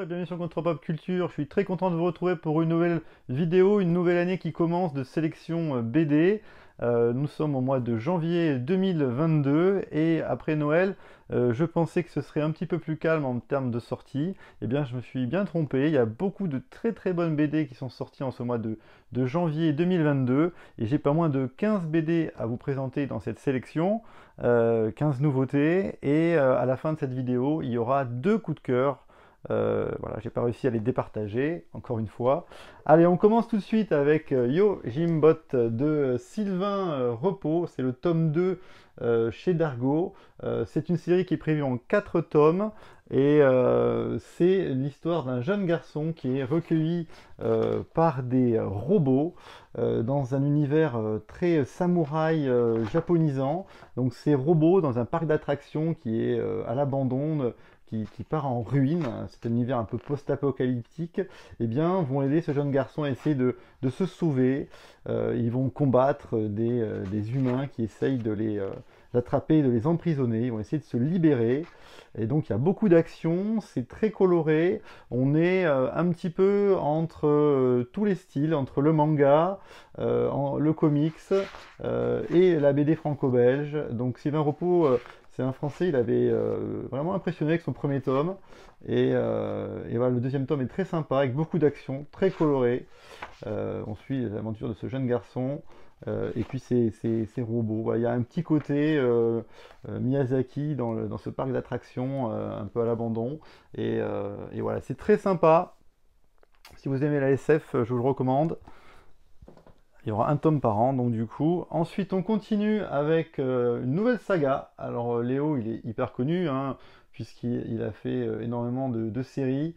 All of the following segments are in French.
bienvenue sur Contre Pop Culture. Je suis très content de vous retrouver pour une nouvelle vidéo, une nouvelle année qui commence de sélection BD. Nous sommes au mois de janvier 2022 et après Noël, je pensais que ce serait un petit peu plus calme en termes de sortie. Eh bien, je me suis bien trompé. Il y a beaucoup de très très bonnes BD qui sont sorties en ce mois de janvier 2022 et j'ai pas moins de 15 BD à vous présenter dans cette sélection, 15 nouveautés et à la fin de cette vidéo, il y aura deux coups de cœur. Voilà, j'ai pas réussi à les départager, encore une fois. Allez, on commence tout de suite avec Yo Jimbot de Sylvain Repos. C'est le tome 2 chez Dargo. C'est une série qui est prévue en 4 tomes. Et c'est l'histoire d'un jeune garçon qui est recueilli par des robots dans un univers très samouraï japonisant. Donc ces robots dans un parc d'attractions qui est à l'abandon, qui part en ruine, c'est un univers un peu post-apocalyptique, eh bien, vont aider ce jeune garçon à essayer de se sauver. Ils vont combattre des humains qui essayent de les d'attraper, de les emprisonner. Ils vont essayer de se libérer. Et donc, il y a beaucoup d'action, c'est très coloré. On est un petit peu entre tous les styles, entre le manga, le comics et la BD franco-belge. Donc, Sylvain Repos, c'est un Français, il avait vraiment impressionné avec son premier tome. Et voilà, le deuxième tome est très sympa, avec beaucoup d'action, très coloré. On suit les aventures de ce jeune garçon. Et puis ces robots. Voilà, il y a un petit côté Miyazaki dans ce parc d'attractions un peu à l'abandon. Et voilà, c'est très sympa. Si vous aimez la SF, je vous le recommande. Il y aura un tome par an, donc du coup. Ensuite, on continue avec une nouvelle saga. Alors, Léo, il est hyper connu, hein, puisqu'il a fait énormément de séries.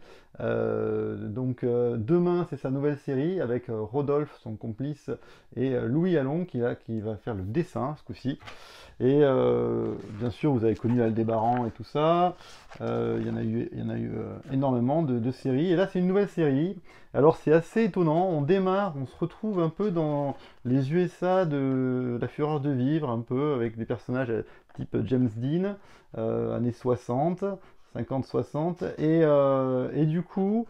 Demain, c'est sa nouvelle série avec Rodolphe, son complice, et Louis Allon, qui va faire le dessin ce coup-ci. Et bien sûr, vous avez connu Aldébaran et tout ça. Il y en a eu énormément de séries. Et là, c'est une nouvelle série. Alors, c'est assez étonnant. On démarre, on se retrouve un peu dans les USA de La Fureur de Vivre, un peu avec des personnages type James Dean, années 60. 50-60 et du coup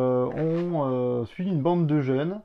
on suit une bande de jeunes.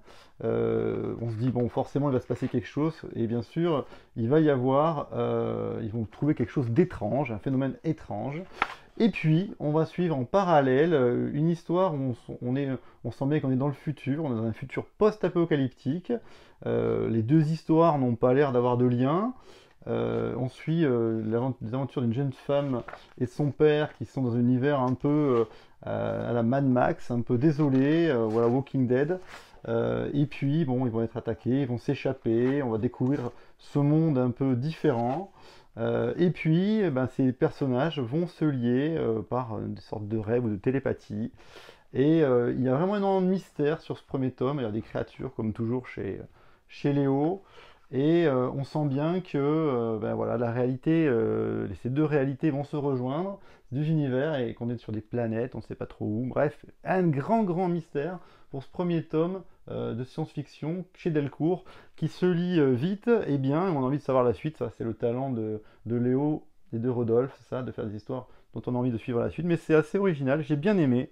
On se dit bon, forcément il va se passer quelque chose et bien sûr il va y avoir ils vont trouver quelque chose d'étrange, un phénomène étrange. Et puis on va suivre en parallèle une histoire où on sent bien qu'on est dans le futur, on est dans un futur post-apocalyptique. Les deux histoires n'ont pas l'air d'avoir de lien. On suit les aventures d'une jeune femme et de son père qui sont dans un univers un peu à la Mad Max, un peu désolé, voilà, Walking Dead. Et puis, bon, ils vont être attaqués, ils vont s'échapper, on va découvrir ce monde un peu différent. Et puis, ben, ces personnages vont se lier par une sorte de rêve ou de télépathie. Et il y a vraiment énormément de mystère sur ce premier tome. Il y a des créatures, comme toujours chez Léo. Et on sent bien que ben voilà, la réalité, ces deux réalités vont se rejoindre, deux univers, et qu'on est sur des planètes, on ne sait pas trop où. Bref, un grand mystère pour ce premier tome de science-fiction chez Delcourt, qui se lit vite et bien, et on a envie de savoir la suite. Ça, c'est le talent de Léo et de Rodolphe, c'est ça, de faire des histoires dont on a envie de suivre la suite. Mais c'est assez original, j'ai bien aimé,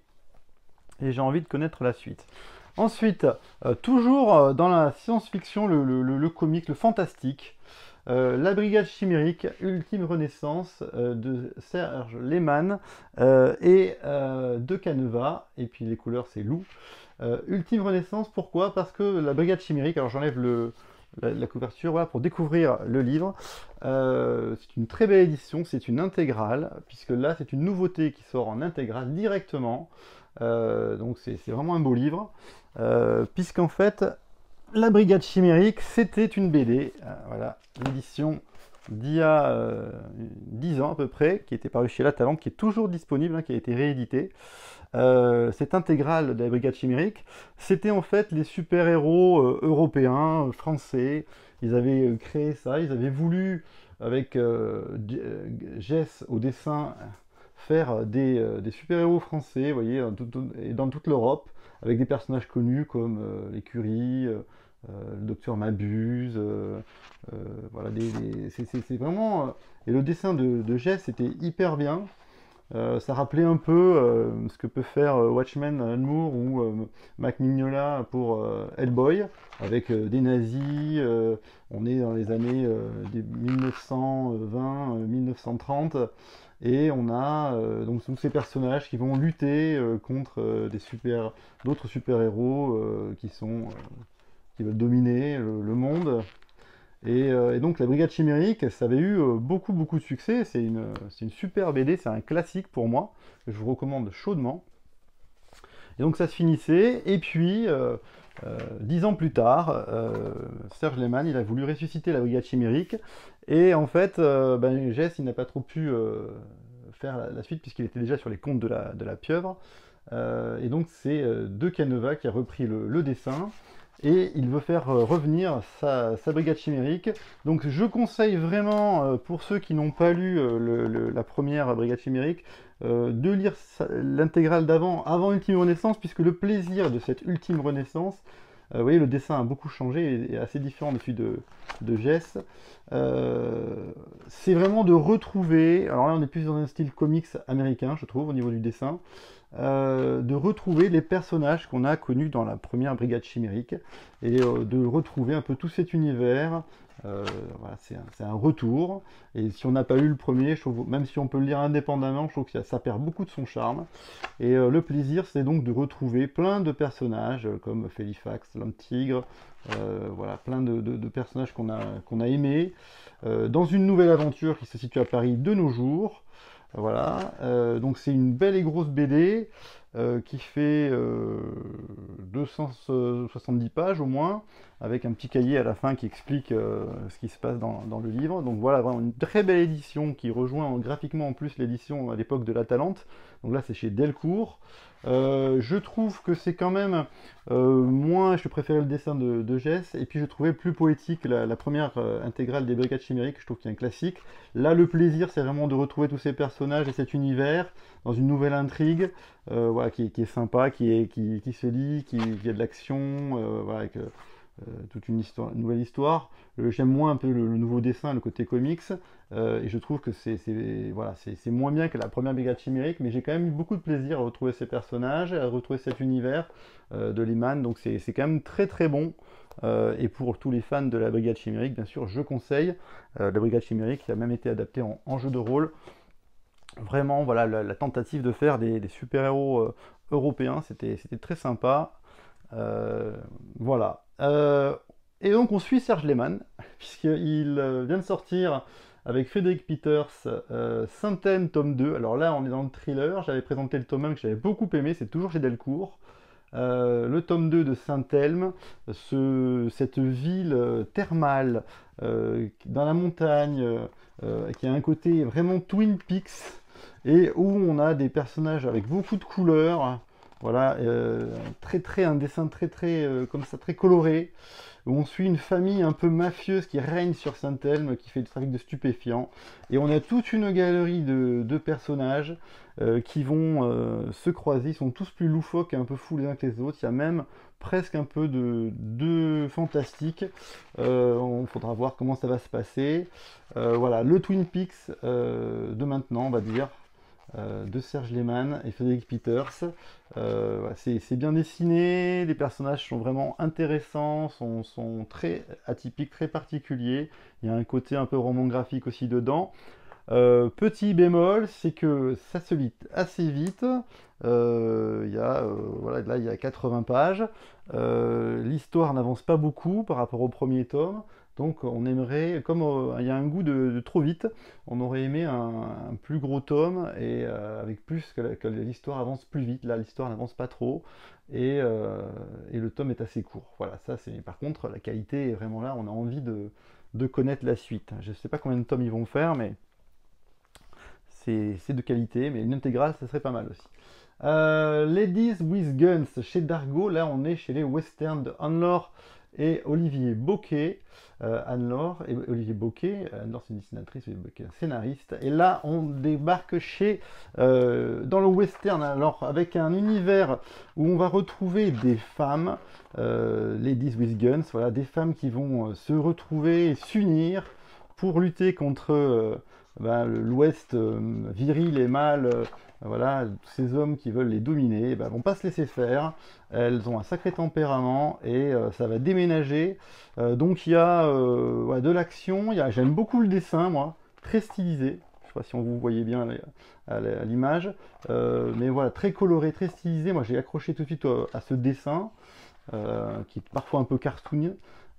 et j'ai envie de connaître la suite. Ensuite, toujours dans la science-fiction, le comique, le fantastique, La Brigade Chimérique, Ultime Renaissance de Serge Lehmann et de Caneva, et puis les couleurs c'est loup. Ultime Renaissance, pourquoi? Parce que La Brigade Chimérique, alors j'enlève la couverture voilà, pour découvrir le livre. C'est une très belle édition, c'est une intégrale, puisque là c'est une nouveauté qui sort en intégrale directement. Donc c'est vraiment un beau livre, puisqu'en fait, La Brigade Chimérique, c'était une BD, voilà, l'édition d'il y a 10 ans à peu près, qui était parue chez La Talente, qui est toujours disponible, hein, qui a été réédité. Cette intégrale de La Brigade Chimérique, c'était en fait les super-héros européens, français. Ils avaient créé ça, ils avaient voulu, avec Jess au dessin, faire des super-héros français, vous voyez, dans toute l'Europe, avec des personnages connus comme l'écurie, le docteur Mabuse, voilà, c'est vraiment... et le dessin de Jess était hyper bien. Ça rappelait un peu ce que peut faire Watchmen, Alan Moore ou Mac Mignola pour Hellboy, avec des nazis. On est dans les années des 1920-1930. Et on a donc tous ces personnages qui vont lutter contre d'autres super-héros qui veulent dominer le monde. Et donc la Brigade Chimérique, ça avait eu beaucoup beaucoup de succès. C'est une super BD, c'est un classique pour moi, que je vous recommande chaudement. Et donc ça se finissait, et puis 10 ans plus tard, Serge Lehmann, il a voulu ressusciter la Brigade Chimérique, et en fait, Jess, il n'a pas trop pu faire la suite, puisqu'il était déjà sur les contes de la pieuvre. Et donc c'est De Caneva qui a repris le dessin, et il veut faire revenir sa Brigade Chimérique. Donc je conseille vraiment, pour ceux qui n'ont pas lu la première Brigade Chimérique, de lire l'intégrale avant Ultime Renaissance, puisque le plaisir de cette Ultime Renaissance, vous voyez, le dessin a beaucoup changé et est assez différent de celui de Jess. C'est vraiment de retrouver, alors là on est plus dans un style comics américain, je trouve, au niveau du dessin, de retrouver les personnages qu'on a connus dans la première Brigade Chimérique, et de retrouver un peu tout cet univers. Voilà, c'est un retour, et si on n'a pas lu le premier, je trouve, même si on peut le lire indépendamment, je trouve que ça perd beaucoup de son charme. Et le plaisir, c'est donc de retrouver plein de personnages comme Félifax, l'homme tigre, voilà, plein de personnages qu'on a aimés, dans une nouvelle aventure qui se situe à Paris de nos jours. Voilà, donc c'est une belle et grosse BD qui fait 270 pages au moins, avec un petit cahier à la fin qui explique ce qui se passe dans le livre. Donc voilà, vraiment une très belle édition qui rejoint graphiquement en plus l'édition à l'époque de La Talente. Donc là c'est chez Delcourt. Je trouve que c'est quand même moins, je préférais le dessin de Jess, et puis je trouvais plus poétique la première intégrale des Brigades Chimériques, je trouve qu'il y a un classique. Là le plaisir c'est vraiment de retrouver tous ces personnages et cet univers dans une nouvelle intrigue, voilà, qui est sympa, qui se lit, qui a de l'action, voilà, avec toute une nouvelle histoire. J'aime moins un peu le nouveau dessin, le côté comics, et je trouve que voilà, c'est moins bien que la première Brigade Chimérique, mais j'ai quand même eu beaucoup de plaisir à retrouver ces personnages, à retrouver cet univers de Lehmann, donc c'est quand même très très bon. Et pour tous les fans de la Brigade Chimérique, bien sûr, je conseille la Brigade Chimérique, qui a même été adaptée en jeu de rôle. Vraiment, voilà, la tentative de faire des super-héros européens, c'était très sympa. Voilà. Et donc on suit Serge Lehmann, puisqu'il vient de sortir avec Frédéric Peters Saint-Elme tome 2. Alors là on est dans le thriller, j'avais présenté le tome 1 que j'avais beaucoup aimé, c'est toujours chez Delcourt. Le tome 2 de Saint-Elme, cette ville thermale dans la montagne, qui a un côté vraiment Twin Peaks, et où on a des personnages avec beaucoup de couleurs. Voilà, un dessin très comme ça, très coloré, où on suit une famille un peu mafieuse qui règne sur Saint-Elme, qui fait du trafic de stupéfiants, et on a toute une galerie de personnages qui vont se croiser. Ils sont tous plus loufoques et un peu fous les uns que les autres. Il y a même presque un peu de fantastique. Il faudra voir comment ça va se passer. Voilà, le Twin Peaks de maintenant, on va dire, de Serge Lehmann et Frédéric Peters. Voilà, c'est bien dessiné, les personnages sont vraiment intéressants, sont très atypiques, très particuliers. Il y a un côté un peu roman graphique aussi dedans. Petit bémol, c'est que ça se lit assez vite. Voilà, là, il y a 80 pages. L'histoire n'avance pas beaucoup par rapport au premier tome. Donc on aimerait, comme il y a un goût de trop vite, on aurait aimé un plus gros tome, et avec plus que l'histoire avance plus vite. Là l'histoire n'avance pas trop, et le tome est assez court. Voilà, ça c'est, par contre la qualité est vraiment là, on a envie de connaître la suite. Je ne sais pas combien de tomes ils vont faire, mais c'est de qualité, mais une intégrale ça serait pas mal aussi. Ladies with Guns chez Dargo, là on est chez les westerns de Anne-Laure et Olivier Bocquet. Anne-Laure et Olivier Bocquet, Anne-Laure c'est une dessinatrice, Olivier Bocquet un scénariste, et là on débarque dans le western, alors avec un univers où on va retrouver des femmes, Ladies with Guns, voilà, des femmes qui vont se retrouver et s'unir pour lutter contre ben, l'Ouest viril et mâle, voilà, tous ces hommes qui veulent les dominer, ben, vont pas se laisser faire. Elles ont un sacré tempérament et ça va déménager. Donc il y a ouais, de l'action. J'aime beaucoup le dessin, moi, très stylisé. Je sais pas si on vous voyez bien à l'image, mais voilà, très coloré, très stylisé. Moi, j'ai accroché tout de suite à ce dessin qui est parfois un peu cartoon.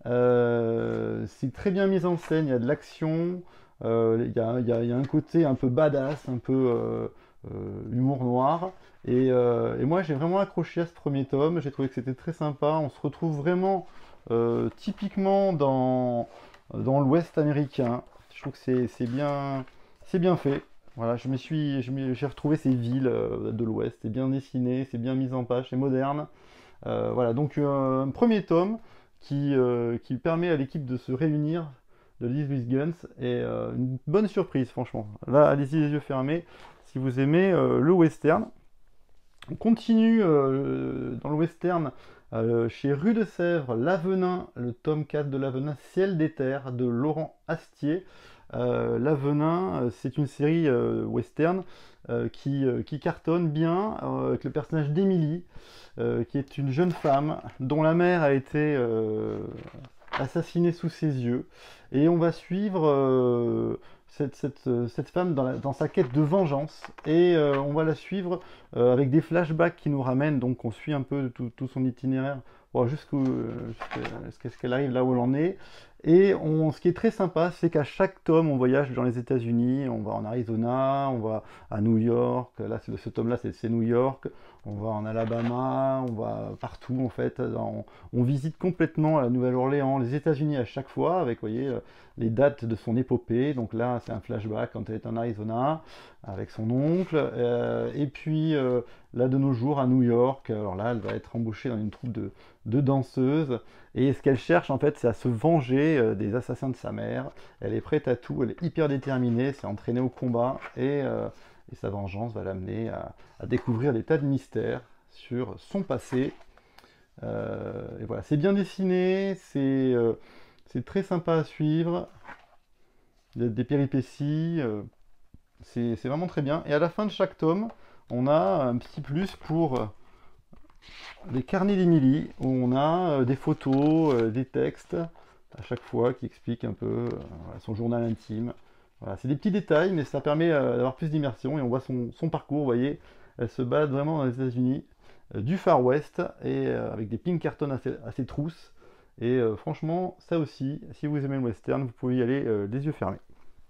C'est très bien mis en scène, il y a de l'action, il y a un côté un peu badass, un peu humour noir. Et moi j'ai vraiment accroché à ce premier tome, j'ai trouvé que c'était très sympa. On se retrouve vraiment typiquement dans l'Ouest américain. Je trouve que c'est bien fait. Voilà, j'ai retrouvé ces villes de l'Ouest, c'est bien dessiné, c'est bien mis en page, c'est moderne. Voilà, donc un premier tome qui permet à l'équipe de se réunir de Live with Guns et une bonne surprise, franchement. Là, allez-y les yeux fermés si vous aimez le western. On continue dans le western chez Rue de Sèvres, L'Avenin, le tome 4 de L'Avenin, Ciel des terres de Laurent Astier. L'Avenin, c'est une série western qui cartonne bien avec le personnage d'Émilie, qui est une jeune femme dont la mère a été assassinée sous ses yeux. Et on va suivre cette femme dans sa quête de vengeance. Et on va la suivre avec des flashbacks qui nous ramènent, donc on suit un peu tout son itinéraire bon, jusqu'à ce qu'elle arrive là où elle en est. Et ce qui est très sympa, c'est qu'à chaque tome, on voyage dans les États-Unis, on va en Arizona, on va à New York, là, ce tome-là, c'est New York, on va en Alabama, on va partout, en fait. On visite complètement la Nouvelle-Orléans, les États-Unis à chaque fois, avec, vous voyez, les dates de son épopée. Donc là, c'est un flashback quand elle est en Arizona, avec son oncle. Et puis, là, de nos jours, à New York, alors là, elle va être embauchée dans une troupe de danseuses. Et ce qu'elle cherche, en fait, c'est à se venger des assassins de sa mère. Elle est prête à tout, elle est hyper déterminée, c'est entraînée au combat. Et sa vengeance va l'amener à découvrir des tas de mystères sur son passé. Et voilà, c'est bien dessiné, c'est très sympa à suivre. Il y a des péripéties, c'est vraiment très bien. Et à la fin de chaque tome, on a un petit plus pour les carnets d'Émilie, où on a des photos, des textes à chaque fois qui expliquent un peu voilà, son journal intime. Voilà, c'est des petits détails, mais ça permet d'avoir plus d'immersion et on voit son parcours. Vous voyez, elle se bat vraiment dans les États-Unis, du Far West, et avec des Pinkerton à ses trousses. Et franchement, ça aussi, si vous aimez le western, vous pouvez y aller les yeux fermés.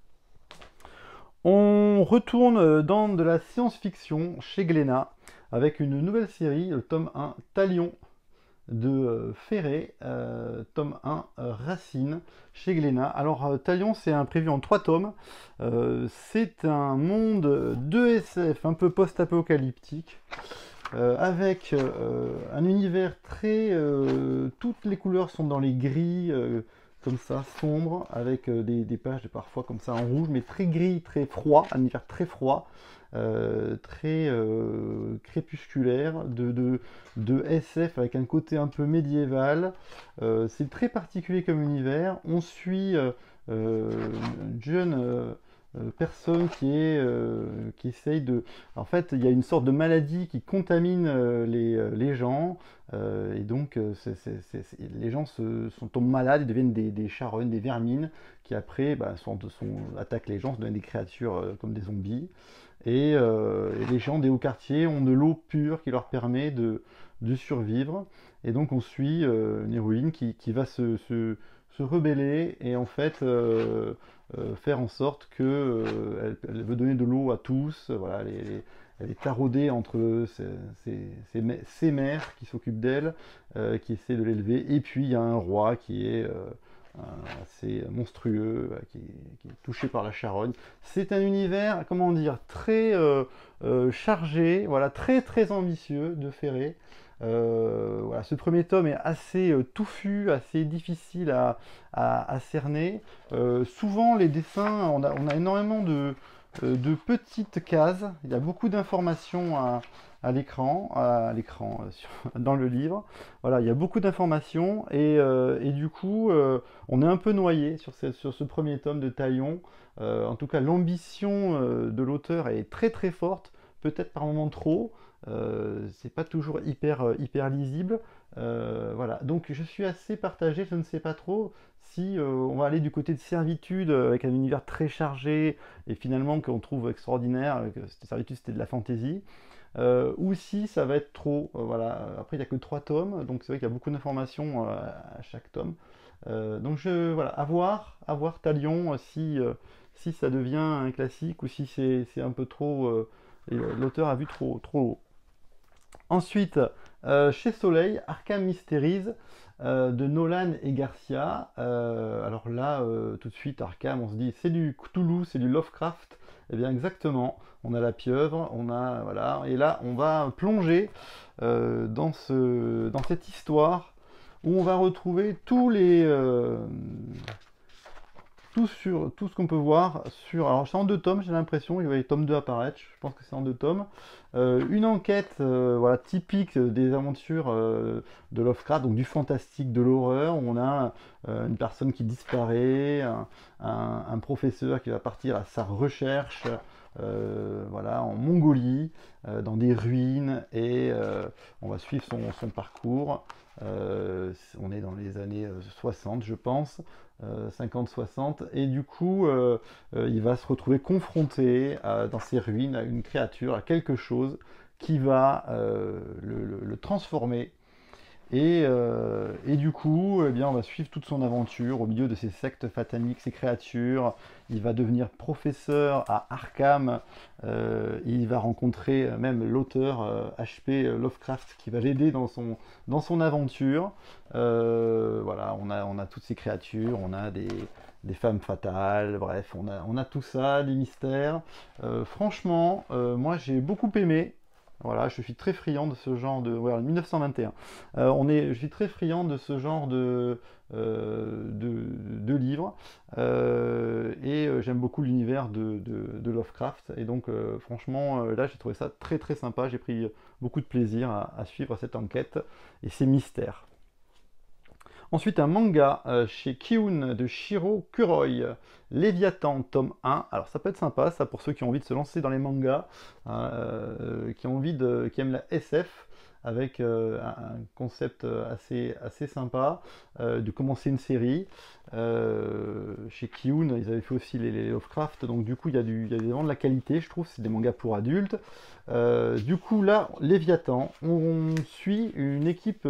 On retourne dans de la science-fiction chez Glénat avec une nouvelle série, le tome 1 Talion de Ferré, tome 1 Racine chez Glénat. Alors Talion, c'est un prévu en 3 tomes. C'est un monde de SF un peu post-apocalyptique. Avec un univers très... toutes les couleurs sont dans les gris, comme ça, sombres, avec des pages parfois comme ça en rouge, mais très gris, très froid, un univers très froid, très crépusculaire, de SF avec un côté un peu médiéval. C'est très particulier comme univers. On suit une jeune... personne qui essaye de... En fait, il y a une sorte de maladie qui contamine les gens, et donc les gens tombent malades, ils deviennent des charognes, des vermines, qui après bah, attaquent les gens, se deviennent des créatures comme des zombies. Et les gens des hauts quartiers ont de l'eau pure qui leur permet de survivre. Et donc on suit une héroïne qui va se rebeller et en fait faire en sorte que elle veut donner de l'eau à tous. Voilà, elle est taraudée entre ses mères qui s'occupent d'elle, qui essaient de l'élever, et puis il y a un roi qui est assez monstrueux, qui est touché par la charogne. C'est un univers, comment dire, très chargé, voilà, très très ambitieux de Ferré. Voilà, ce premier tome est assez touffu, assez difficile à cerner. Souvent, les dessins, on a énormément de petites cases. Il y a beaucoup d'informations à l'écran, dans le livre. Voilà, il y a beaucoup d'informations et du coup, on est un peu noyé sur ce premier tome de Taillon. En tout cas, l'ambition de l'auteur est très très forte, peut-être par moments trop. C'est pas toujours hyper lisible. Voilà, donc je suis assez partagé, je ne sais pas trop si on va aller du côté de Servitude avec un univers très chargé et finalement qu'on trouve extraordinaire, que Servitude c'était de la fantaisie, ou si ça va être trop. Voilà. Après il n'y a que 3 tomes, donc c'est vrai qu'il y a beaucoup d'informations à chaque tome. Donc voilà, à voir Talion si ça devient un classique ou si c'est un peu trop, et l'auteur a vu trop haut. Ensuite, chez Soleil, Arkham Mysteries de Nolan et Garcia. Alors là, tout de suite, Arkham, on se dit c'est du Cthulhu, c'est du Lovecraft. Eh bien, exactement. On a la pieuvre, on a voilà, et là, on va plonger dans cette histoire où on va retrouver tout ce qu'on peut voir sur. Alors, c'est en 2 tomes, j'ai l'impression. Il y a les tomes 2 apparaître. Je pense que c'est en 2 tomes. Une enquête voilà, typique des aventures de Lovecraft, donc du fantastique, de l'horreur. On a une personne qui disparaît, un professeur qui va partir à sa recherche. Voilà, en Mongolie, dans des ruines, et on va suivre son parcours. On est dans les années 60, je pense, 50-60, et du coup, il va se retrouver confronté dans ces ruines à une créature, à quelque chose qui va le transformer. Et du coup, eh bien, on va suivre toute son aventure au milieu de ces sectes fataniques, ces créatures. Il va devenir professeur à Arkham. Il va rencontrer même l'auteur H.P. Lovecraft qui va l'aider dans son aventure. Voilà, on a toutes ces créatures, on a des femmes fatales, bref, on a tout ça, des mystères. Franchement, moi j'ai beaucoup aimé. Voilà, je suis très friand de ce genre de. Voilà, 1921. Je suis très friand de ce genre de livres. J'aime beaucoup l'univers de Lovecraft. Et donc, franchement, là, j'ai trouvé ça très très sympa. J'ai pris beaucoup de plaisir à suivre cette enquête et ces mystères. Ensuite, un manga chez Kiun de Shiro Kuroi, Léviathan, tome 1. Alors, ça peut être sympa, ça, pour ceux qui ont envie de se lancer dans les mangas, qui aiment la SF, avec un concept assez sympa, de commencer une série. Chez Kiun, ils avaient fait aussi les Lovecraft, donc du coup, il y a vraiment de la qualité, je trouve, c'est des mangas pour adultes. Du coup, là, Léviathan, on suit une équipe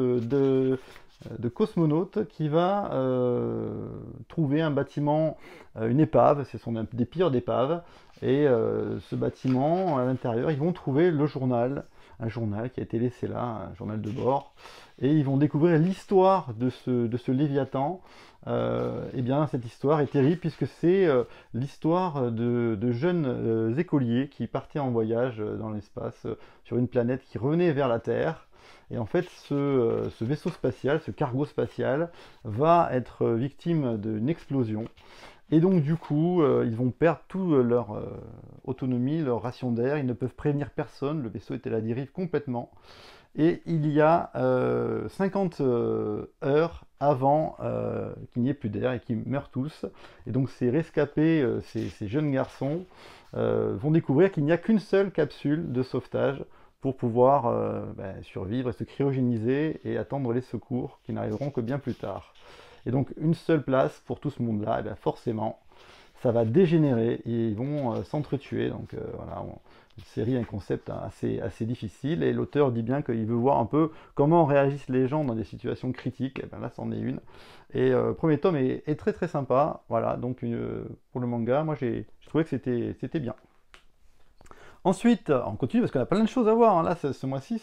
de cosmonautes qui va trouver un bâtiment, une épave, ce sont des pires d'épaves, et ce bâtiment, à l'intérieur, ils vont trouver le journal, un journal qui a été laissé là, un journal de bord, et ils vont découvrir l'histoire de ce Léviathan. Eh bien, cette histoire est terrible puisque c'est l'histoire de jeunes écoliers qui partaient en voyage dans l'espace sur une planète qui revenait vers la Terre. Et en fait, ce vaisseau spatial, ce cargo spatial, va être victime d'une explosion. Et donc, du coup, ils vont perdre toute leur autonomie, leur ration d'air. Ils ne peuvent prévenir personne. Le vaisseau est à la dérive complètement. Et il y a 50 heures avant qu'il n'y ait plus d'air et qu'ils meurent tous. Et donc, ces rescapés, ces jeunes garçons, vont découvrir qu'il n'y a qu'une seule capsule de sauvetage pour pouvoir survivre et se cryogéniser et attendre les secours qui n'arriveront que bien plus tard. Et donc une seule place pour tout ce monde-là, et bien forcément, ça va dégénérer et ils vont s'entretuer. Donc voilà, une série, un concept assez difficile, et l'auteur dit bien qu'il veut voir un peu comment réagissent les gens dans des situations critiques. Et bien là, c'en est une. Et premier tome est très très sympa. Voilà, donc pour le manga, moi j'ai trouvé que c'était bien. Ensuite, on continue parce qu'on a plein de choses à voir, hein. Là, ce mois-ci,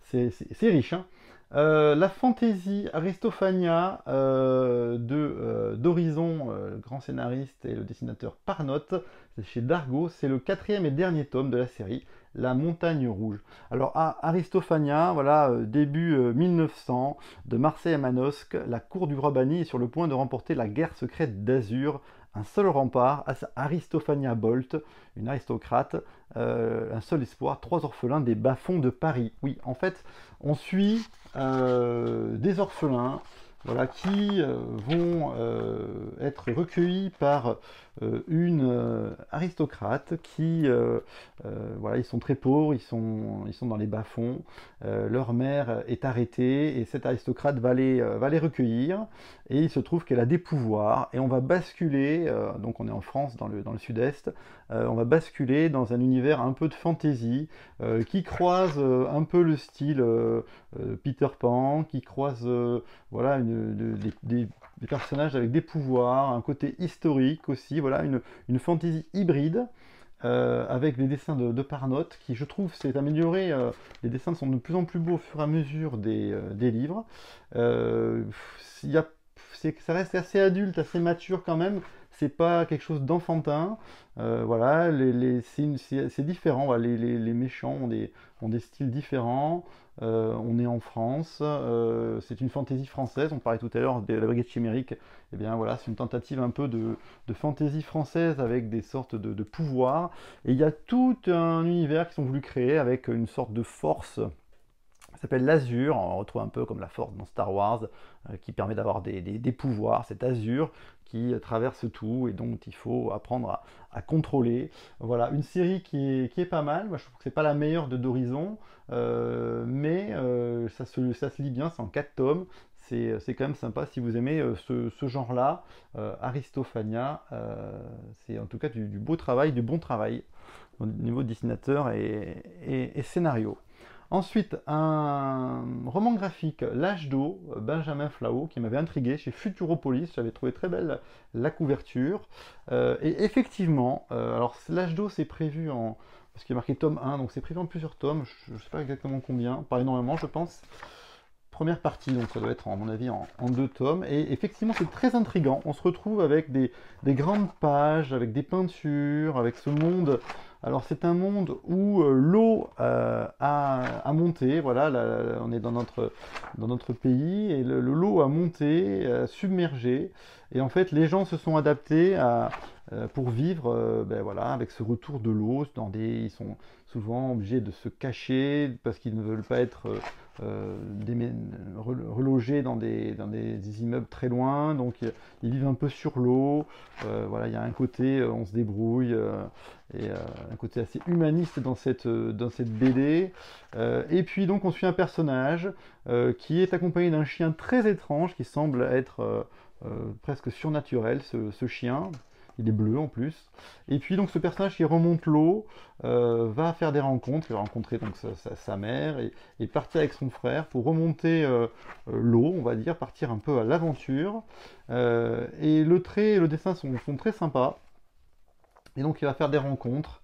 c'est riche, hein. La fantaisie Aristophania de d'Horizon, le grand scénariste et le dessinateur Parnott. C'est chez Dargaud, c'est le 4e et dernier tome de la série, La Montagne Rouge. Alors à Aristophania, voilà, début 1900, de Marseille à Manosque, la cour du roi banni est sur le point de remporter la guerre secrète d'Azur. Un seul rempart, Aristophania Bolt, une aristocrate, un seul espoir, 3 orphelins des bas-fonds de Paris. Oui, en fait, on suit des orphelins, voilà, qui vont être recueillis par une aristocrate qui, voilà, ils sont très pauvres, ils sont dans les bas-fonds, leur mère est arrêtée et cette aristocrate va les recueillir et il se trouve qu'elle a des pouvoirs et on va basculer, donc on est en France, dans le sud-est, on va basculer dans un univers un peu de fantasy qui croise un peu le style Peter Pan, qui croise voilà, des personnages avec des pouvoirs, un côté historique aussi, voilà, une fantasy hybride. Avec les dessins de Parnott, qui je trouve s'est amélioré. Les dessins sont de plus en plus beaux au fur et à mesure des livres. Ça reste assez adulte, assez mature quand même. C'est pas quelque chose d'enfantin. Voilà, c'est différent. Voilà, les méchants ont des styles différents. On est en France. C'est une fantaisie française. On parlait tout à l'heure de la Brigade Chimérique. Eh bien voilà, c'est une tentative un peu de fantaisie française avec des sortes de pouvoirs. Et il y a tout un univers qui sont voulu créer avec une sorte de force. Ça s'appelle l'Azur, on retrouve un peu comme la force dans Star Wars, qui permet d'avoir des pouvoirs, cet Azur qui traverse tout et dont il faut apprendre à contrôler. Voilà, une série qui est pas mal. Moi je trouve que c'est pas la meilleure de d'Horizon, mais ça se lit bien, c'est en 4 tomes. C'est quand même sympa si vous aimez ce genre-là. Aristophania, c'est en tout cas du beau travail, du bon travail au niveau dessinateur et scénario. Ensuite, un roman graphique, L'Âge d'eau, Benjamin Flao, qui m'avait intrigué chez Futuropolis. J'avais trouvé très belle la couverture. Et effectivement, alors L'Âge d'eau, c'est prévu en... Parce qu'il y a marqué tome 1, donc c'est prévu en plusieurs tomes. Je ne sais pas exactement combien, pas énormément, je pense. Première partie, donc ça doit être, à mon avis, en 2 tomes. Et effectivement, c'est très intriguant. On se retrouve avec des grandes pages, avec des peintures, avec ce monde... Alors c'est un monde où l'eau a monté, voilà, là, on est dans notre pays, et l'eau a monté, submergé, et en fait les gens se sont adaptés pour vivre ben, voilà, avec ce retour de l'eau, ils sont souvent obligés de se cacher parce qu'ils ne veulent pas être relogés dans des immeubles très loin, donc ils vivent un peu sur l'eau, voilà, il y a un côté on se débrouille, et un côté assez humaniste dans cette BD. Et puis donc on suit un personnage qui est accompagné d'un chien très étrange qui semble être presque surnaturel, ce chien. Il est bleu en plus. Et puis donc ce personnage qui remonte l'eau va faire des rencontres. Il va rencontrer donc sa mère et partir avec son frère pour remonter l'eau, on va dire, partir un peu à l'aventure. Et le trait et le dessin sont très sympas. Et donc il va faire des rencontres.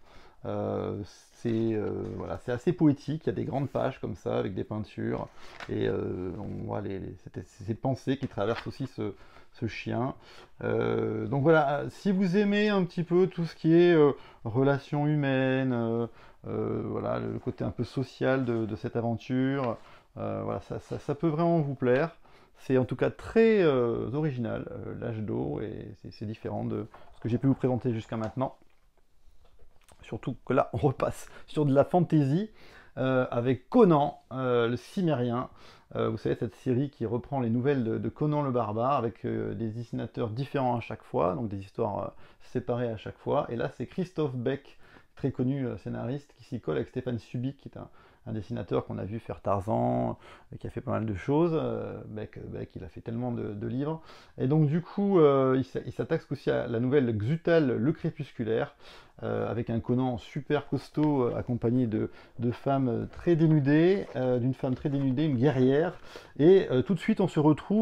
Voilà, c'est assez poétique, il y a des grandes pages comme ça avec des peintures et on voit ces pensées qui traversent aussi ce chien. Donc voilà, si vous aimez un petit peu tout ce qui est relations humaines, voilà, le côté un peu social de cette aventure, voilà, ça peut vraiment vous plaire. C'est en tout cas très original, L'Âge d'eau, et c'est différent de ce que j'ai pu vous présenter jusqu'à maintenant. Surtout que là, on repasse sur de la fantasy avec Conan, le Cimérien. Vous savez, cette série qui reprend les nouvelles de Conan le Barbare avec des dessinateurs différents à chaque fois, donc des histoires séparées à chaque fois. Et là, c'est Christophe Beck, très connu scénariste, qui s'y colle avec Stéphane Subic, qui est un dessinateur qu'on a vu faire Tarzan, qui a fait pas mal de choses. Beck, il a fait tellement de livres. Et donc du coup, il s'attaque aussi à la nouvelle Xutal, le crépusculaire, avec un Conan super costaud, accompagné de femmes très dénudées, d'une femme très dénudée, une guerrière. Et tout de suite, on se retrouve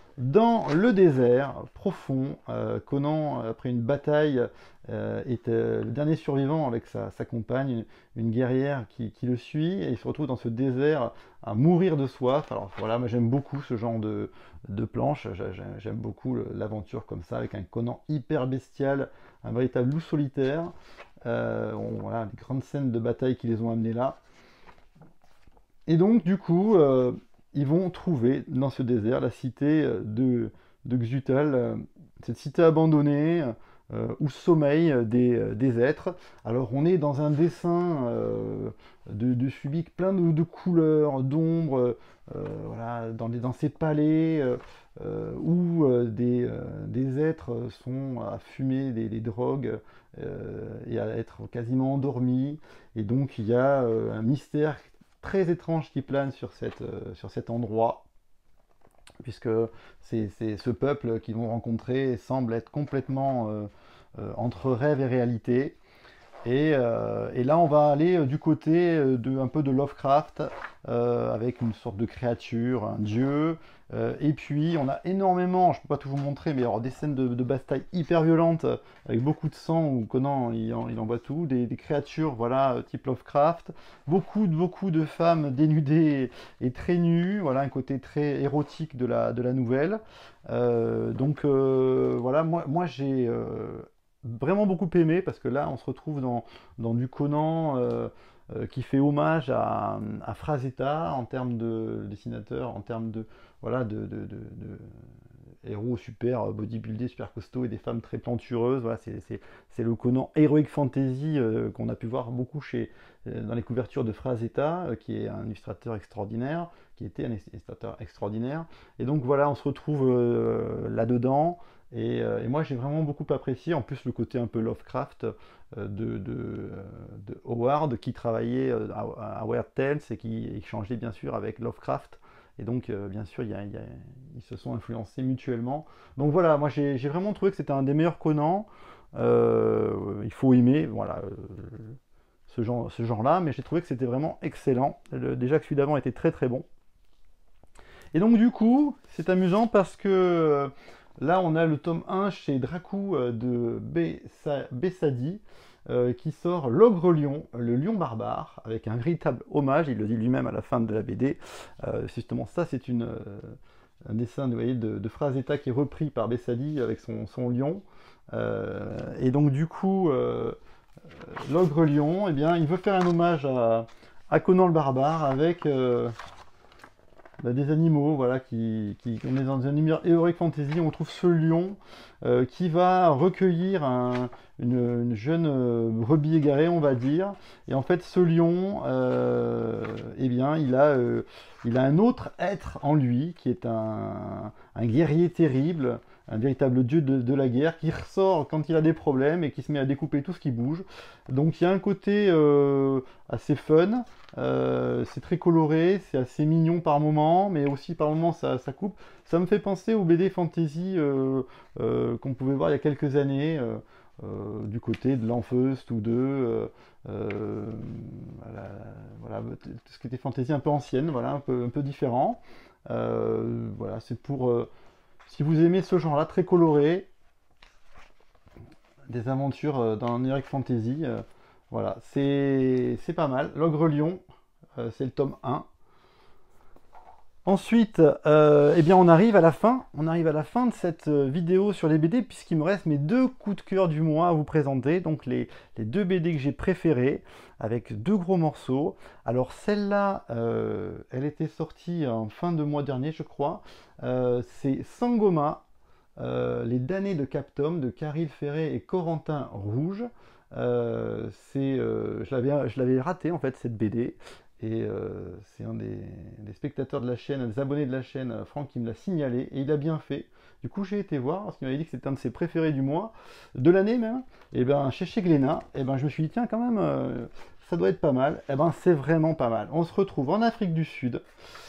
Dans le désert profond, Conan, après une bataille, est le dernier survivant avec sa compagne, une guerrière qui le suit, et il se retrouve dans ce désert à mourir de soif. Alors voilà, moi j'aime beaucoup ce genre de planche, j'aime beaucoup l'aventure comme ça, avec un Conan hyper bestial, un véritable loup solitaire. Voilà, les grandes scènes de bataille qui les ont amenés là. Et donc, du coup, ils vont trouver dans ce désert la cité de Xutal, cette cité abandonnée où sommeillent des êtres. Alors, on est dans un dessin de Subic plein de couleurs, d'ombres, voilà, dans ces palais où des êtres sont à fumer des drogues et à être quasiment endormis. Et donc, il y a un mystère très étrange qui plane sur cet endroit, puisque c'est ce peuple qu'ils vont rencontrer semble être complètement entre rêve et réalité. Et là, on va aller du côté un peu de Lovecraft, avec une sorte de créature, un dieu. Et puis, on a énormément, je ne peux pas tout vous montrer, mais alors des scènes de bataille hyper violentes, avec beaucoup de sang, où Conan, il envoie tout, des créatures, voilà, type Lovecraft. Beaucoup de femmes dénudées et très nues, voilà, un côté très érotique de la nouvelle. Voilà, moi j'ai vraiment beaucoup aimé parce que là on se retrouve dans du Conan qui fait hommage à Frazetta en termes de dessinateur, en termes de voilà de héros super bodybuildés, super costauds et des femmes très plantureuses. Voilà, c'est le Conan Heroic Fantasy qu'on a pu voir beaucoup dans les couvertures de Frazetta, qui est un illustrateur extraordinaire, qui était un illustrateur extraordinaire. Et donc voilà, on se retrouve là-dedans. Et moi j'ai vraiment beaucoup apprécié, en plus le côté un peu Lovecraft de Howard qui travaillait à Weird Tales et qui échangeait bien sûr avec Lovecraft. Et donc bien sûr ils se sont influencés mutuellement. Donc voilà, moi j'ai vraiment trouvé que c'était un des meilleurs Conan. Il faut aimer voilà, ce genre-là, mais j'ai trouvé que c'était vraiment excellent. Déjà que celui d'avant était très très bon. Et donc du coup, c'est amusant parce que là, on a le tome 1 chez Dracou de Bessadi qui sort L'Ogre Lion, le lion barbare, avec un véritable hommage, il le dit lui-même à la fin de la BD. Justement, ça, c'est un dessin vous voyez, de Frazetta qui est repris par Bessadi avec son lion. Et donc, du coup, L'Ogre Lion, eh bien, il veut faire un hommage à Conan le barbare avec des animaux, voilà, on est dans un univers Heroic Fantasy, on trouve ce lion qui va recueillir une jeune brebis égarée, on va dire. Et en fait, ce lion, eh bien, il a un autre être en lui, qui est un guerrier terrible, un véritable dieu de la guerre, qui ressort quand il a des problèmes et qui se met à découper tout ce qui bouge. Donc il y a un côté assez fun, c'est très coloré, c'est assez mignon par moment, mais aussi par moment ça coupe. Ça me fait penser aux BD fantasy qu'on pouvait voir il y a quelques années, du côté de l'Enfeust ou voilà, tout ce qui était fantasy un peu ancienne, voilà, un peu différent. Voilà, c'est pour si vous aimez ce genre-là, très coloré, des aventures dans l'Heroic Fantasy, voilà, c'est pas mal. L'Ogre Lion, c'est le tome 1. Ensuite, eh bien, on arrive à la fin. On arrive à la fin de cette vidéo sur les BD, puisqu'il me reste mes deux coups de cœur du mois à vous présenter. Donc les deux BD que j'ai préférées, avec deux gros morceaux. Alors celle-là, elle était sortie en fin de mois dernier, je crois. C'est Sangoma, les damnés de Captom, de Caril Ferret et Corentin Rouge. Je l'avais raté en fait cette BD. Et c'est un des spectateurs de la chaîne, des abonnés de la chaîne, Franck, qui me l'a signalé, et il a bien fait. Du coup, j'ai été voir, parce qu'il m'avait dit que c'était un de ses préférés du mois, de l'année même. Et ben chez Glénat, et ben je me suis dit, tiens, quand même, ça doit être pas mal. Et ben c'est vraiment pas mal. On se retrouve en Afrique du Sud.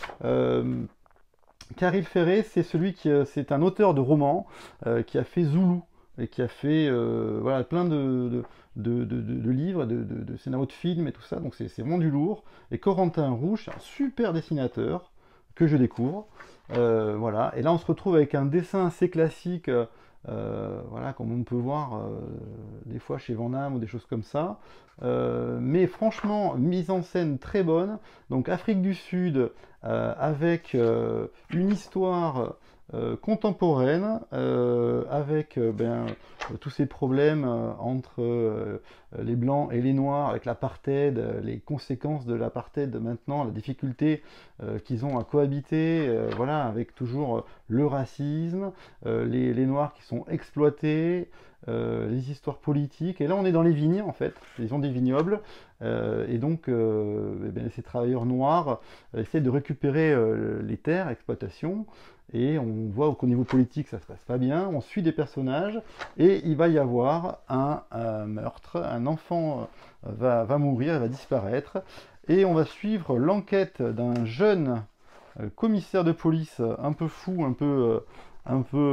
Caril Ferret, c'est un auteur de romans qui a fait Zoulou et qui a fait voilà, plein de livres, de scénarios de films et tout ça, donc c'est vraiment du lourd. Et Corentin Rouge, c'est un super dessinateur que je découvre. Voilà. Et là, on se retrouve avec un dessin assez classique, voilà, comme on peut voir des fois chez Van Damme ou des choses comme ça. Mais franchement, mise en scène très bonne. Donc Afrique du Sud, avec une histoire contemporaine, avec tous ces problèmes entre les Blancs et les Noirs, avec l'apartheid, les conséquences de l'apartheid maintenant, la difficulté qu'ils ont à cohabiter, voilà, avec toujours le racisme, les Noirs qui sont exploités, les histoires politiques. Et là, on est dans les vignes, en fait. Ils ont des vignobles. Et donc, ces travailleurs noirs essaient de récupérer les terres, exploitation. Et on voit qu'au niveau politique, ça se passe pas bien. On suit des personnages. Et il va y avoir un meurtre. Un enfant va mourir, il va disparaître. Et on va suivre l'enquête d'un jeune commissaire de police un peu fou, un peu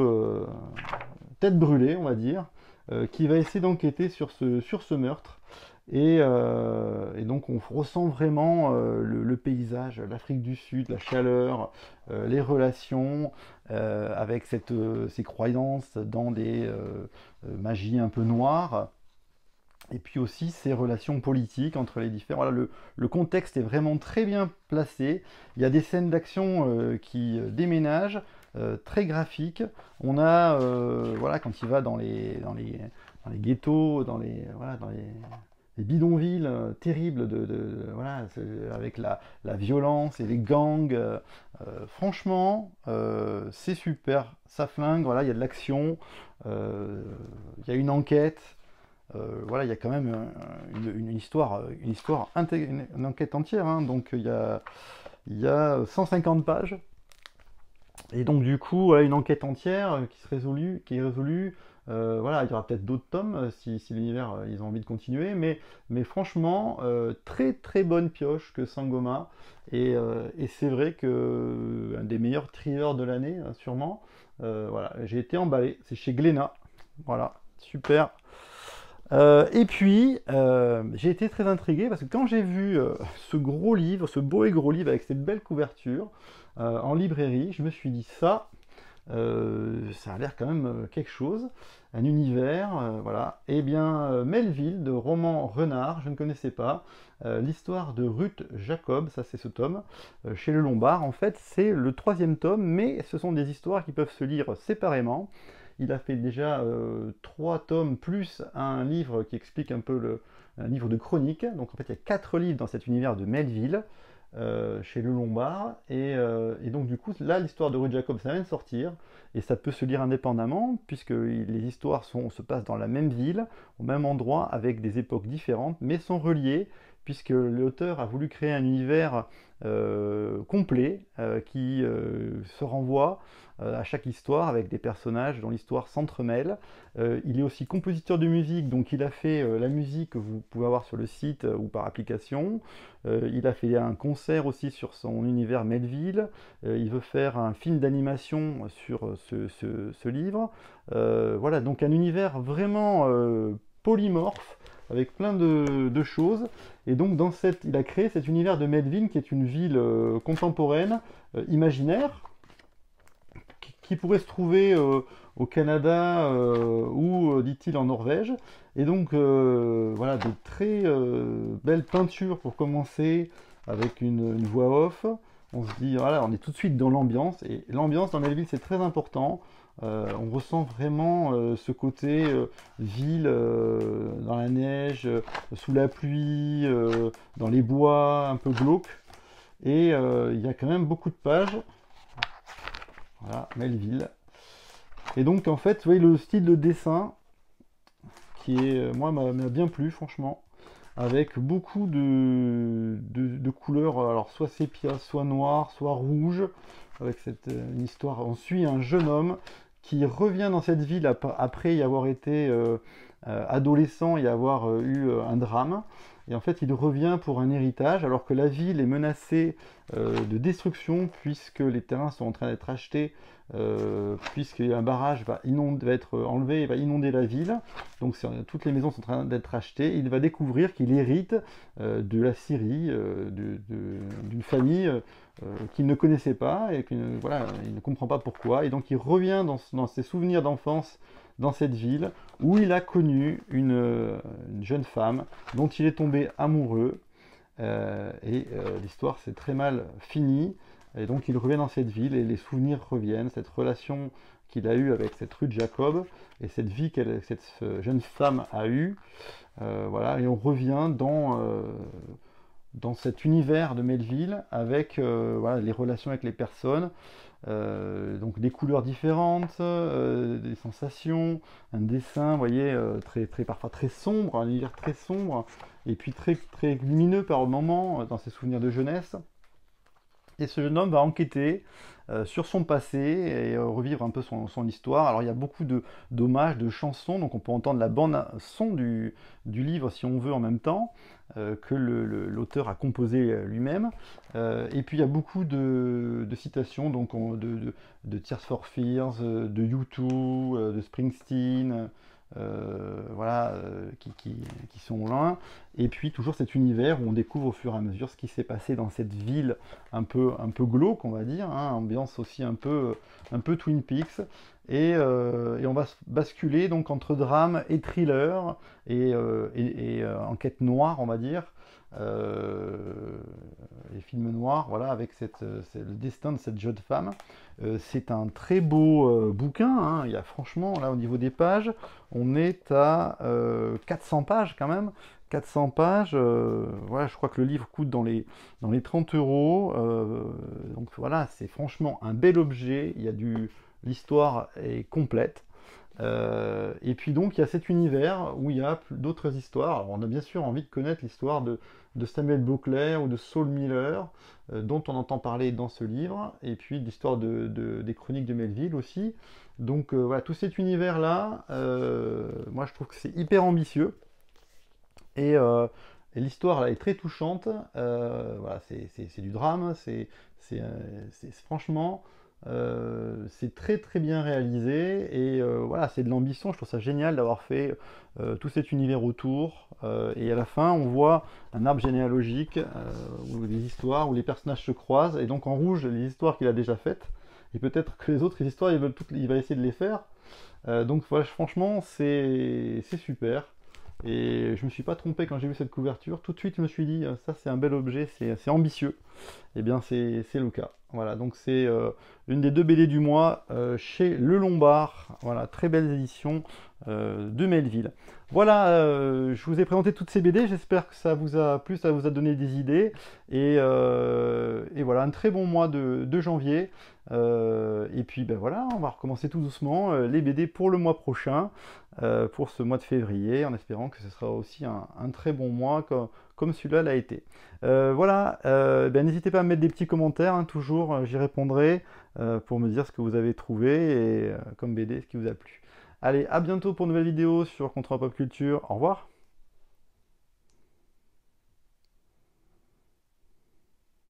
tête brûlée, on va dire, qui va essayer d'enquêter sur ce meurtre. Et donc on ressent vraiment le paysage, l'Afrique du Sud, la chaleur, les relations, avec ces croyances dans des magies un peu noires. Et puis aussi ces relations politiques entre les différents. Voilà, le contexte est vraiment très bien placé. Il y a des scènes d'action qui déménagent, très graphiques. On a, voilà, quand il va dans les ghettos, voilà, dans les bidonvilles terribles, voilà, avec la violence et les gangs. Franchement, c'est super. Ça flingue, voilà, il y a de l'action, il y a une enquête. Voilà, il y a quand même une histoire, une enquête entière, hein. Donc il y a 150 pages. Et donc du coup, voilà, une enquête entière qui est résolue. Voilà, il y aura peut-être d'autres tomes si l'univers ils ont envie de continuer, mais franchement, très très bonne pioche que Sangoma. Et c'est vrai que un des meilleurs thrillers de l'année, sûrement. Voilà, j'ai été emballé. C'est chez Glénat. Voilà, super. Et puis, j'ai été très intrigué parce que quand j'ai vu ce gros livre, ce beau et gros livre avec cette belle couverture en librairie, je me suis dit ça a l'air quand même quelque chose, un univers, voilà. Et bien, Melville de Roman Renard, je ne connaissais pas, l'histoire de Ruth Jacob, ça c'est ce tome, chez Le Lombard. En fait, c'est le troisième tome, mais ce sont des histoires qui peuvent se lire séparément. Il a fait déjà 3 tomes plus un livre qui explique un peu un livre de chronique. Donc en fait, il y a 4 livres dans cet univers de Melville, chez Le Lombard. Et donc du coup, là, l'histoire de Ruth Jacob, ça vient de sortir. Et ça peut se lire indépendamment, puisque les histoires se passent dans la même ville, au même endroit, avec des époques différentes, mais sont reliées, puisque l'auteur a voulu créer un univers complet qui se renvoie à chaque histoire avec des personnages dont l'histoire s'entremêle. Il est aussi compositeur de musique, donc il a fait la musique que vous pouvez avoir sur le site ou par application. Il a fait un concert aussi sur son univers Melville. Il veut faire un film d'animation sur ce livre. Voilà, donc un univers vraiment polymorphe, avec plein de choses. Et donc il a créé cet univers de Melville, qui est une ville contemporaine, imaginaire, qui pourrait se trouver au Canada ou, dit-il, en Norvège. Et donc, voilà, de très belles peintures pour commencer, avec une voix off. On se dit, voilà, on est tout de suite dans l'ambiance. Et l'ambiance dans Melville, c'est très important. On ressent vraiment ce côté ville, dans la neige, sous la pluie, dans les bois, un peu glauque. Et il y a quand même beaucoup de pages. Voilà, Melville. Et donc en fait, vous voyez le style de dessin qui est, moi, m'a bien plu, franchement, avec beaucoup de couleurs, alors soit sépia, soit noir, soit rouge, avec une histoire. On suit un jeune homme qui revient dans cette ville après y avoir été adolescent et avoir eu un drame. Et en fait, il revient pour un héritage, alors que la ville est menacée de destruction, puisque les terrains sont en train d'être achetés, puisqu'un barrage va être enlevé et va inonder la ville. Donc toutes les maisons sont en train d'être achetées. Il va découvrir qu'il hérite de la Syrie, d'une famille qu'il ne connaissait pas et voilà, il ne comprend pas pourquoi. Et donc il revient dans ses souvenirs d'enfance dans cette ville où il a connu une jeune femme dont il est tombé amoureux. L'histoire s'est très mal finie. Et donc il revient dans cette ville et les souvenirs reviennent, cette relation qu'il a eue avec cette Ruth Jacob et cette vie que cette jeune femme a eue. Voilà, et on revient dans cet univers de Melville avec voilà, les relations avec les personnes, donc des couleurs différentes, des sensations, un dessin, vous voyez, parfois très sombre, un univers très sombre, et puis très lumineux par moments dans ses souvenirs de jeunesse. Et ce jeune homme va enquêter sur son passé et revivre un peu son histoire. Alors il y a beaucoup d'hommages, de chansons, donc on peut entendre la bande son du livre si on veut en même temps, que l'auteur a composé lui-même. Et puis il y a beaucoup de citations donc, de Tears for Fears, de U2, de Springsteen, voilà, qui sont loin. Et puis toujours cet univers où on découvre au fur et à mesure ce qui s'est passé dans cette ville un peu glauque, on va dire, hein, ambiance aussi un peu Twin Peaks. Et on va basculer donc entre drame et thriller et enquête noire, on va dire. Les films noirs, voilà, avec le destin de cette jeune femme. C'est un très beau bouquin, hein. Il y a franchement, là au niveau des pages, on est à 400 pages quand même. 400 pages, voilà, je crois que le livre coûte dans les 30 euros. Donc voilà, c'est franchement un bel objet. L'histoire est complète. Et puis donc il y a cet univers où il y a d'autres histoires. Alors, on a bien sûr envie de connaître l'histoire de Samuel Beauclerc ou de Saul Miller, dont on entend parler dans ce livre, et puis l'histoire des chroniques de Melville aussi. Donc voilà, tout cet univers-là, moi je trouve que c'est hyper ambitieux. Et l'histoire là est très touchante. Voilà, c'est du drame, franchement. C'est très très bien réalisé et voilà, c'est de l'ambition. Je trouve ça génial d'avoir fait tout cet univers autour et à la fin on voit un arbre généalogique où des histoires où les personnages se croisent et donc en rouge les histoires qu'il a déjà faites et peut-être que les autres histoires il va essayer de les faire. Donc voilà, franchement c'est super. Et je me suis pas trompé quand j'ai vu cette couverture. Tout de suite, je me suis dit, ça c'est un bel objet, c'est ambitieux. Et bien, c'est le cas. Voilà, donc c'est une des 2 BD du mois chez Le Lombard. Voilà, très belles éditions de Melville. Voilà, je vous ai présenté toutes ces BD. J'espère que ça vous a plu, ça vous a donné des idées. Et voilà, un très bon mois de janvier. Et puis ben voilà, on va recommencer tout doucement les BD pour le mois prochain, pour ce mois de février, en espérant que ce sera aussi un très bon mois comme celui-là l'a été. Voilà, ben, n'hésitez pas à me mettre des petits commentaires, hein, toujours j'y répondrai pour me dire ce que vous avez trouvé et comme BD, ce qui vous a plu. Allez, à bientôt pour une nouvelle vidéo sur Contre la Pop Culture. Au revoir.